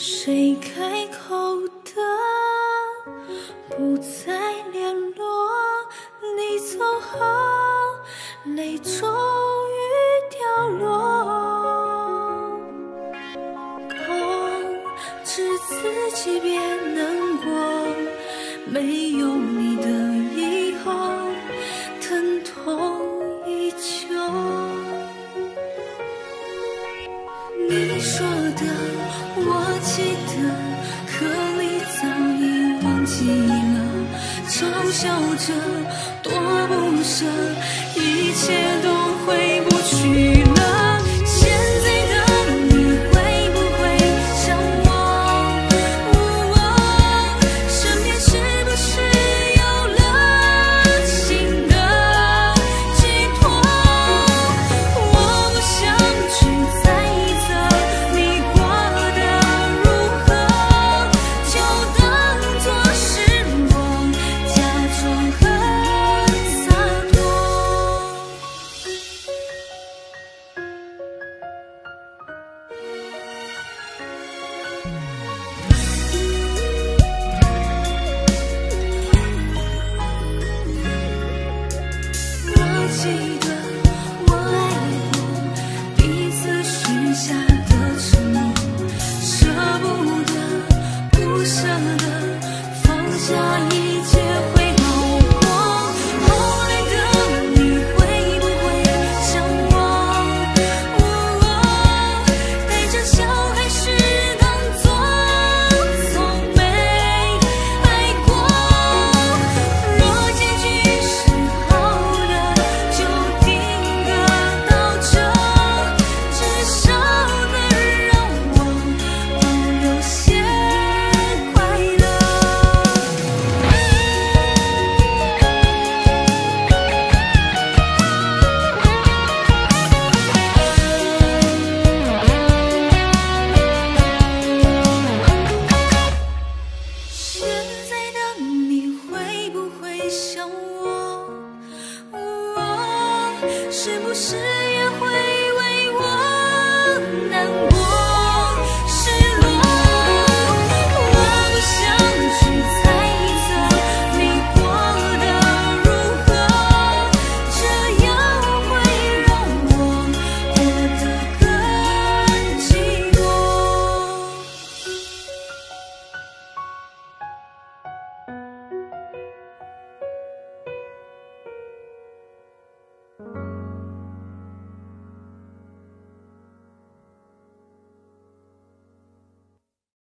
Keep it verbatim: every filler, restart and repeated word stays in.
谁开口的不再联络？你走后，泪终于掉落。控制自己别难过，没有你的以后，疼痛依旧。你说的我记得，可你早已忘记了，嘲笑着躲不舍，一切都回不去了。现在的你会不会想我？哦，身边是不是有了新的寄托？我不想去猜测你过得如何，就当作是我假装很洒脱。我记得我爱过，彼此许下的承诺，舍不得，不舍得，放下一切会好过。后来的你会不会想我？哦，带着笑还是当作从没爱过？若结局是好的，就定格到这，至少能让我保留些快乐。现在的你会不会想我？哦，是不是也会为我难过、失落？我不想去猜测你过得如何，这样会让我活得更寂寞。